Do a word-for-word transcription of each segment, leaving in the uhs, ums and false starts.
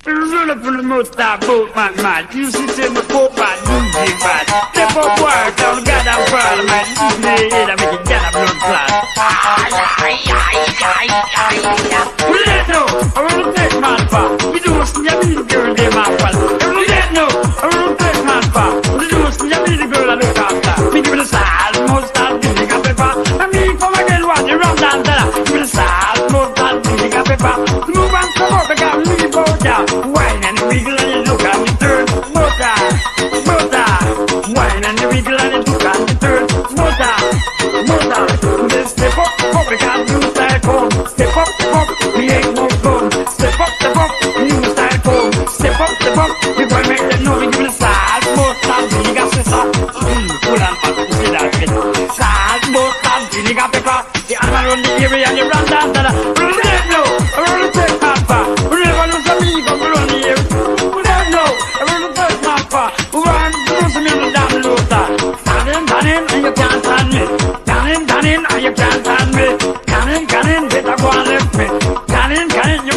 Run up on the motor boat, man, man. You see, say, my poor man, music, man. Step up, work, down, get down, parliament. You play it, I make it get a blood clot. Well, let know, I want to take man for. You do see, I be the girl, they man for. Well, let know, I want to take man for. You do see, I be the girl I look after. Me give it a salt, mustard, vinegar, pepper. And me for my girl, what you run down there. Give it a salt, mustard, vinegar, pepper. Move and come up, I got me both down. Wine and the wiggle and you look at me turn. Motor, motor. Wine and the wiggle and you look at me turn. Motor, motor. Then step up, up, we can't do style come. Step up, step up, we ain't no gun. Step up, step up, new style come. Step up, step up, we boy make them know we give it a salt, motor, vinegar, pepper. Mmm, full and fat, you see that shit. Salt, motor, vinegar, pepper. The animal run the area and you run down to the. Run it now, I want to take my far. We never lose a me, but we run the area. We don't know, I want to take my far. We want to lose me on the damn loader. Cannon, cannon, and you can't stand me. Cannon, cannon, and you can't stand me. Cannon, cannon, better go and lift me. Cannon, cannon, you.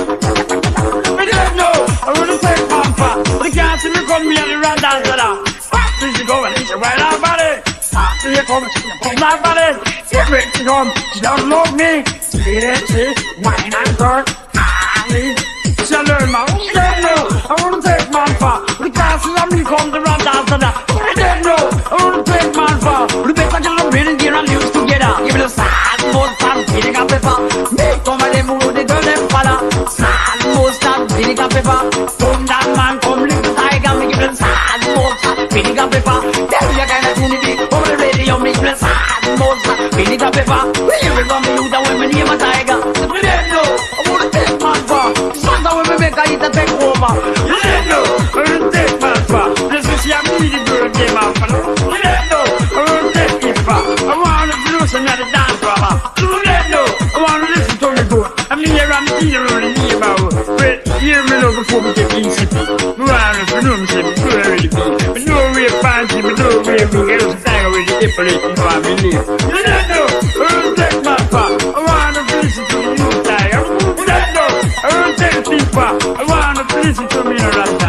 We don't know, I want to take my far. They can't see me come me and you run down to the. Fast as you go and it's your right our body. Fast as you come, you come my body. Get ready to come, she don't love me. See that shit, wine and turn. Ali, she learn my own. Don't know, I want to take man far. The classes and me come to run down to that. I don't know, I want to take man far. The better get them real gear and use together. Give me the salt, mustard, vinegar, pepper. Make some of them who they girl them follow. Salt, mustard, vinegar, pepper. Come down man, come lick the tiger. Me give them salt, mustard, vinegar, pepper. Tell me a kind of tune it. Over the radio, me give them salt, mustard, vinegar, pepper. We hear it from me youth and when me name a tiger. We don't know, I want to take man far. Sometimes when we make a hit and take over. You don't know, I want to take man far. This is your music girl game out for. You don't know, I want to take it far. I want to produce another dance for her. You don't know, I want to listen to me go. I'm here and I'm here on the neighborhood. Wait, hear me now before we get in city. We want to know me say me good already be. We know we're fancy, we know we're big. I was saying already Italy, you know I believe. You don't know, I want to take man far. I want to listen to the new tiger. You don't know, I want to take it far. I want to listen to me in a rasta.